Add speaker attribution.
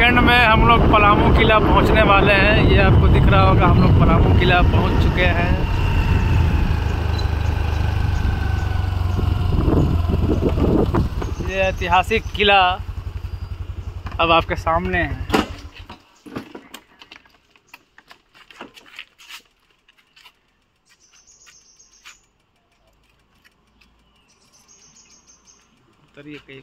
Speaker 1: Second में हम लोग पलामू किला पहुंचने वाले हैं। ये आपको दिख रहा होगा, हम लोग पलामू किला पहुंच चुके हैं। ये ऐतिहासिक किला अब आपके सामने है। उतरिए कहीं